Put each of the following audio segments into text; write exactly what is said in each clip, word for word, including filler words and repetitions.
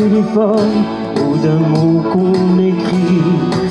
téléphone ou d'un mot qu'on écrit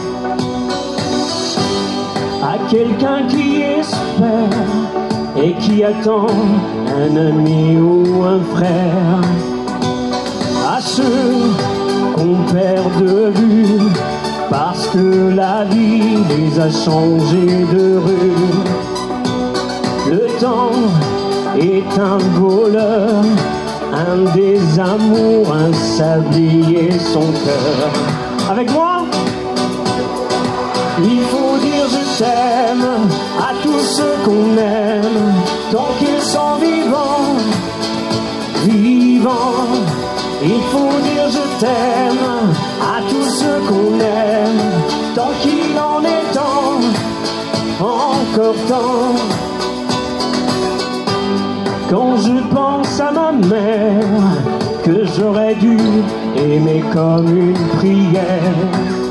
à quelqu'un qui espère et qui attend un ami ou un frère, à ceux qu'on perd de vue parce que la vie les a changés de rue. Le temps est un voleur, un désamour, un sablier son cœur. Avec moi, il faut dire je t'aime à tous ceux qu'on aime, tant qu'ils sont vivants, vivants. Il faut dire je t'aime à tous ceux qu'on aime, tant qu'il en est temps, encore temps. Quand je pense à ma mère, que j'aurais dû aimer comme une prière,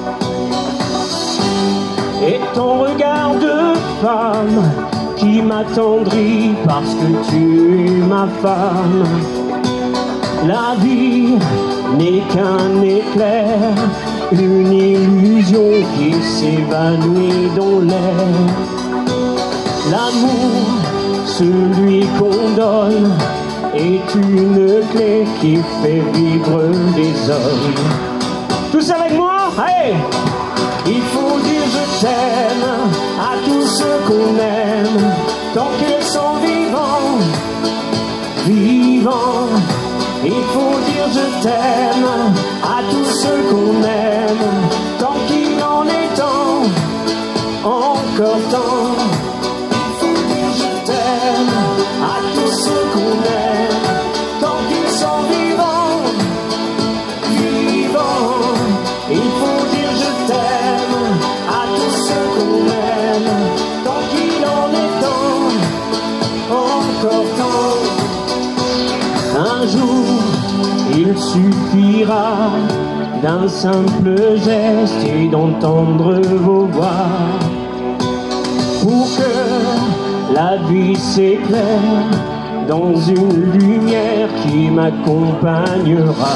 et ton regard de femme qui m'attendrit parce que tu es ma femme. La vie n'est qu'un éclair, une illusion qui s'évanouit dans l'air. L'amour, celui qu'on donne, est une clé qui fait vivre les hommes. Tous avec moi, allez! Il faut dire je t'aime à tous ceux qu'on aime, tant qu'ils sont vivants, vivants. Il faut dire je t'aime à tous ceux qu'on aime, tant qu'il en est temps, encore temps. Il faut dire je t'aime à tous ceux qu'on aime, tant qu'ils sont vivants, vivants. Il faut dire je t'aime à tous ceux qu'on aime, tant qu'il en est temps, encore temps. Un jour, il suffira d'un simple geste et d'entendre vos voix pour que la vie s'éclaire dans une lumière qui m'accompagnera.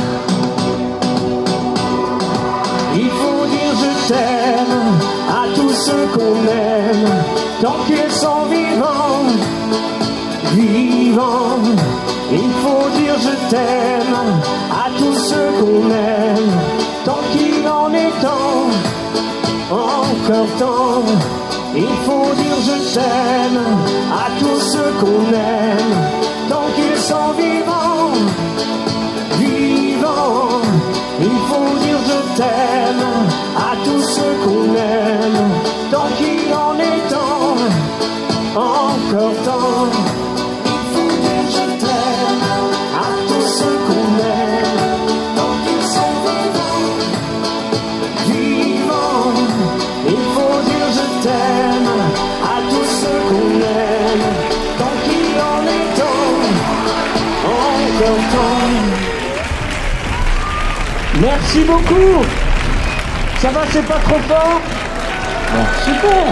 Il faut dire je t'aime à tous ceux qu'on aime, tant qu'ils sont vivants, vivants. Il faut dire je t'aime à tous ceux qu'on aime, tant qu'il en est temps, encore temps. Il faut dire je t'aime à tous ceux qu'on aime, tant qu'ils sont vivants, vivants. Il faut dire je t'aime à tous ceux qu'on aime, tant qu'il en est temps, encore temps. Merci beaucoup. Ça va, c'est pas trop fort? Bon, super.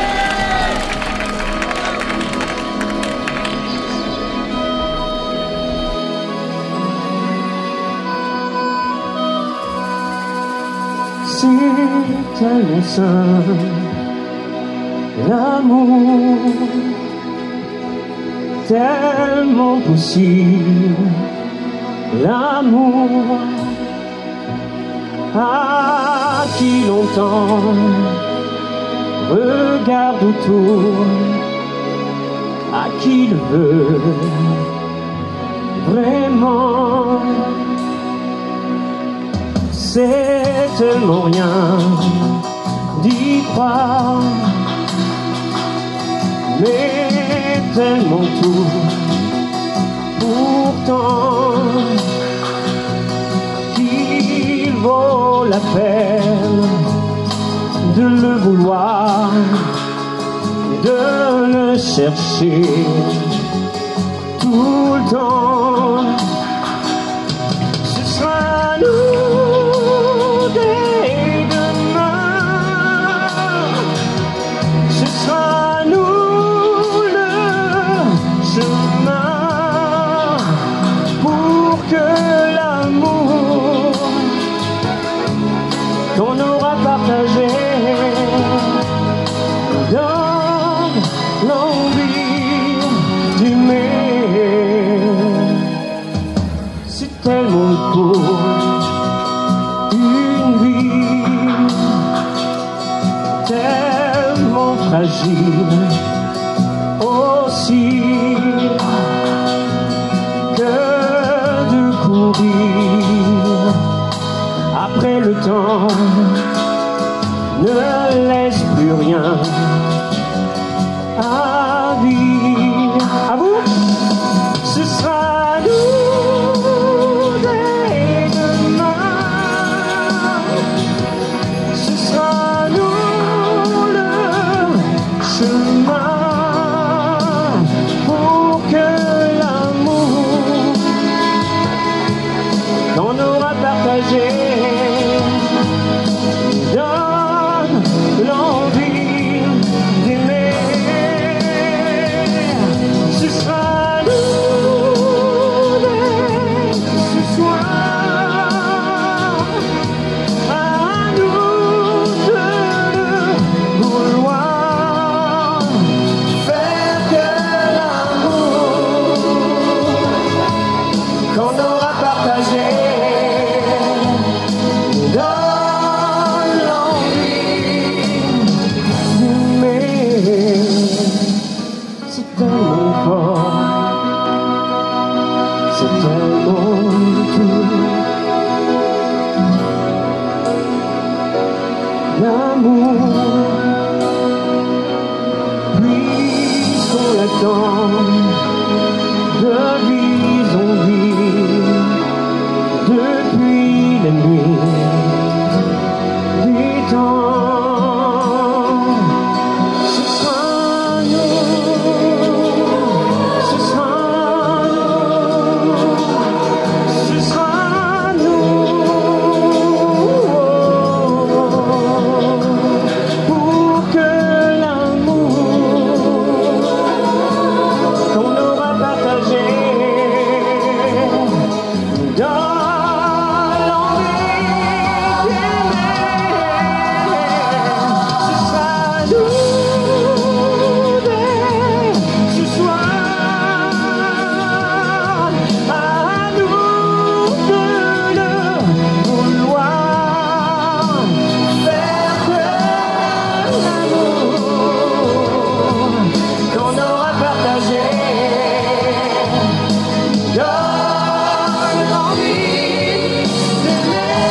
C'est tellement simple, l'amour, tellement possible, l'amour. À qui l'entend, regarde autour, à qui le veut vraiment. C'est tellement rien d'y croire, mais tellement tout pourtant. Vaut la peine de le vouloir, de le chercher tout le temps. Ce sera nous dès demain, ce sera nous le chemin pour que l'amour fragile aussi que de courir après le temps ne laisse plus rien à vivre. À vous, ce sera nous dès demain, ce sera nous le chemin pour que l'amour qu'on aura partagé donne l'envie d'aimer. Ce sera nous dès ce soir, à nous de le vouloir, faire que l'amour qu'on aura partagé donne l'envie d'aimer. C'est tellement fort, c'est tellement tout. L'amour, puisqu'on l'attend de vie en vie, depuis la nuit du temps. Ce sera nous, ce sera nous, ce sera nous, pour que l'amour qu'on aura partagé donne l'envie d'aimer. Ce sera nous dès ce soir, à nous de le vouloir, faire que l'amour qu'on aura partagé donne l'envie d'aimer.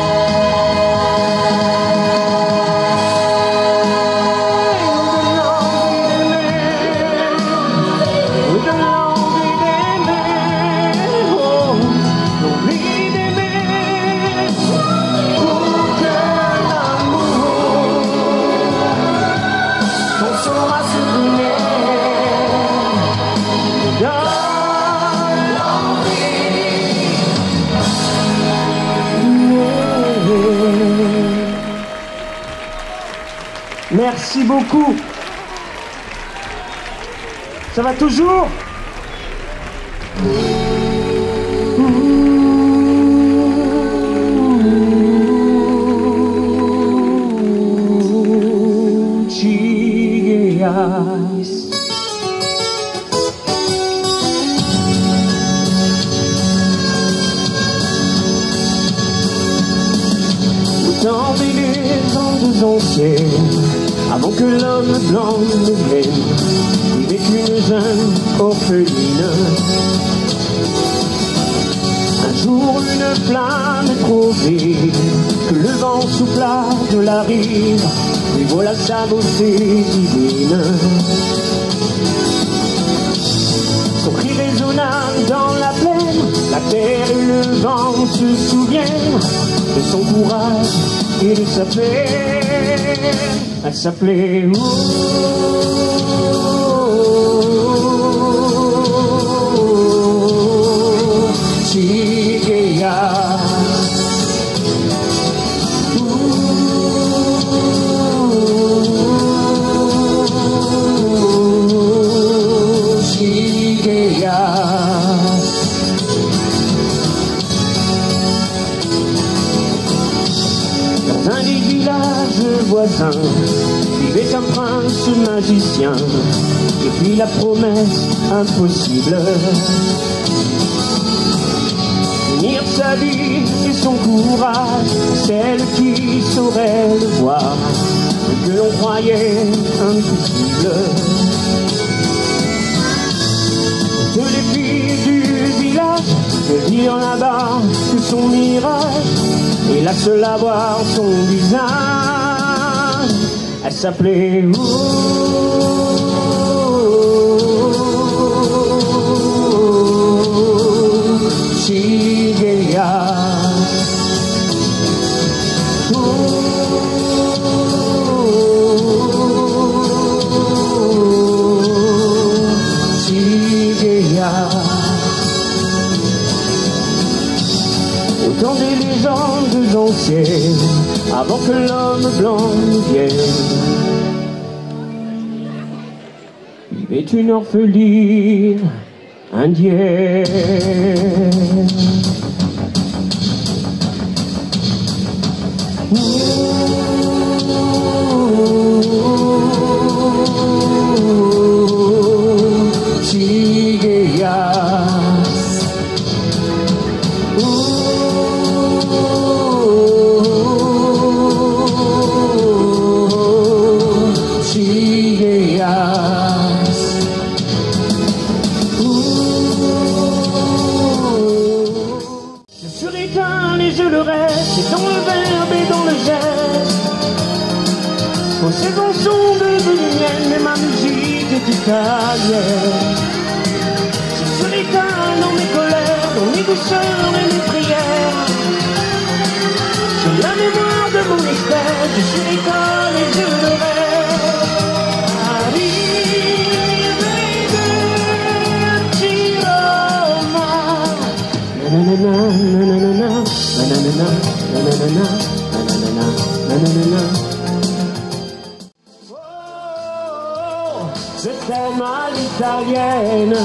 Donne l'envie d'aimer, oh, l'envie d'aimer, pour que l'amour qu'on saura se donner donne l'envie d'aimer. Merci beaucoup. Ça va toujours? Ouh, Chigeas. Dans des légendes anciennes, avant que l'homme blanc ne vienne, vivait une jeune orpheline. Un jour une flamme est trop vive, que le vent souffla de la rive, lui voilà sa beauté divine. Son cri résonna dans la plaine, la terre et le vent se souviennent de son courage et de sa peine. Elle s'appelait oh, Chigeas. Dans un des villages voisins vivait un prince magicien et puis la promesse impossible unir sa vie et son courage, celle qui saurait le voir ce que l'on croyait impossible. Que les filles du village me dirent là-bas que son mirage est la seule à voir son visage. Elle s'appelait Shigeya. Autant des légendes anciennes, avant que l'homme blanc vienne, vivait une orpheline indienne. Shigeya. Je suis éteint et je le reste, c'est dans le verbe et dans le geste. Vos saisons sont devenues miennes, mais ma musique est italienne. Je suis éteint dans mes colères, dans mes douceurs et mes prières. J'ai la mémoire de mon espèce, je suis l'école et je le reste. Oh, je t'aime à l'italienne.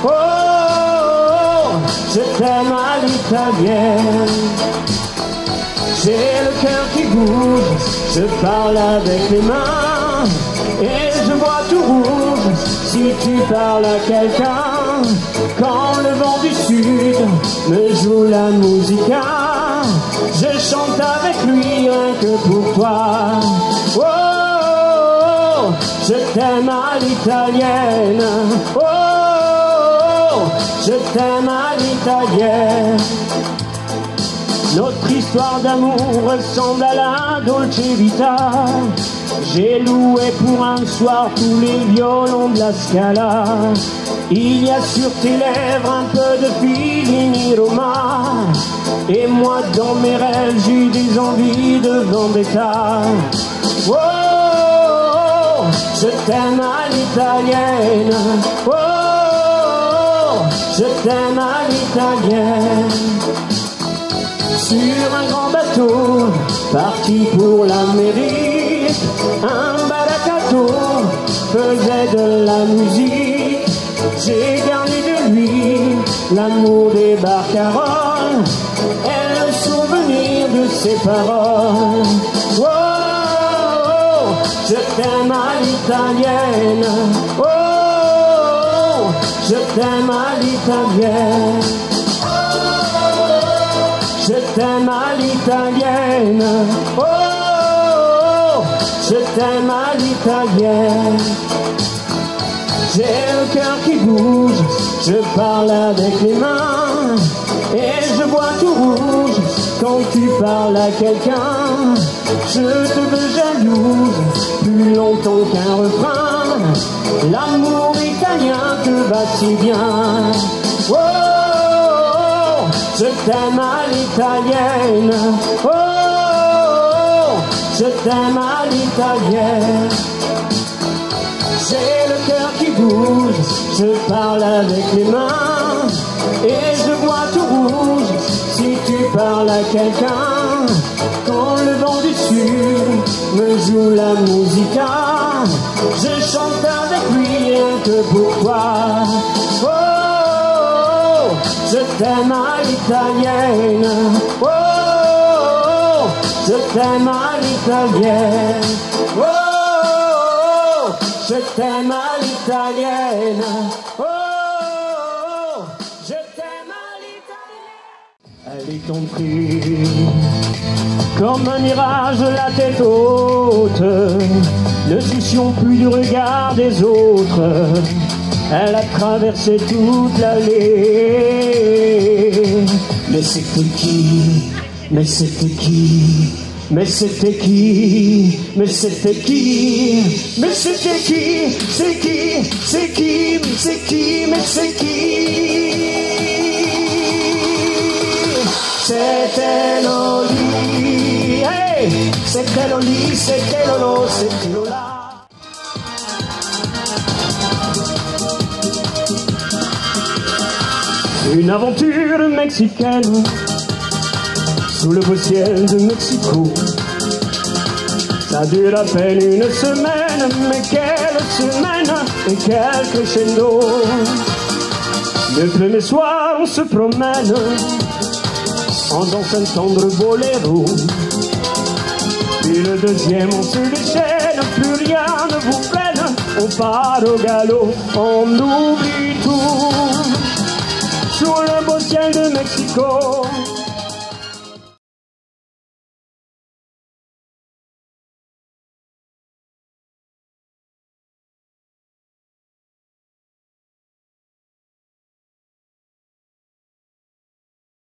Oh, je t'aime à l'italienne. J'ai le cœur qui bouge, je parle avec les mains et je vois tout rouge si tu parles à quelqu'un. Quand le vent du sud me joue la musica, je chante avec lui rien que pour toi. Oh, oh, oh, je t'aime à l'italienne. Oh, oh, je t'aime à l'italienne. Notre histoire d'amour ressemble à la Dolce Vita. J'ai loué pour un soir tous les violons de la Scala. Il y a sur tes lèvres un peu de Fellini Roma. Et moi dans mes rêves j'ai des envies de vendetta. Oh, oh, oh, je t'aime à l'italienne. Oh, oh, je t'aime à l'italienne. Sur un grand bateau, parti pour l'Amérique, un balacato faisait de la musique. J'ai gardé de lui l'amour des barcaroles et le souvenir de ses paroles. Oh, oh, oh, je t'aime à l'italienne. Oh, oh, oh, je t'aime à l'italienne. Je t'aime à l'italienne. Oh, oh, oh, je t'aime à l'italienne. J'ai le cœur qui bouge, je parle avec les mains et je vois tout rouge quand tu parles à quelqu'un. Je te veux jalouse plus longtemps qu'un refrain. L'amour italien te va si bien. Oh, je t'aime à l'italienne. Oh, oh, oh, je t'aime à l'italienne. J'ai le cœur qui bouge, je parle avec les mains et je vois tout rouge si tu parles à quelqu'un. Quand le vent du sud me joue la musica, je chante avec lui rien que pour toi. Oh, oh, je t'aime à l'italienne. Oh, oh, je t'aime à l'italienne. Oh, oh, je t'aime à l'italienne. Oh, oh, je t'aime à l'italienne. Elle est entrée Comme un mirage, la tête haute, ne soucions plus du regard des autres. Elle a traversé toute l'allée. Mais c'était qui? Mais c'était qui? Mais c'était qui? Mais c'était qui? Mais c'était qui? C'est qui? C'est qui? Mais c'est qui? Mais c'est qui? C'était Loli. Hey! C'était Loli, c'était Lolo, c'était Lola. Une aventure mexicaine sous le beau ciel de Mexico. Ça dure à peine une semaine, mais quelle semaine et quel crescendo. Le premier soir on se promène en dansant un tendre boléro. Puis le deuxième on se déchaîne, plus rien ne vous freine. On part au galop, on oublie tout sous le beau ciel de Mexico.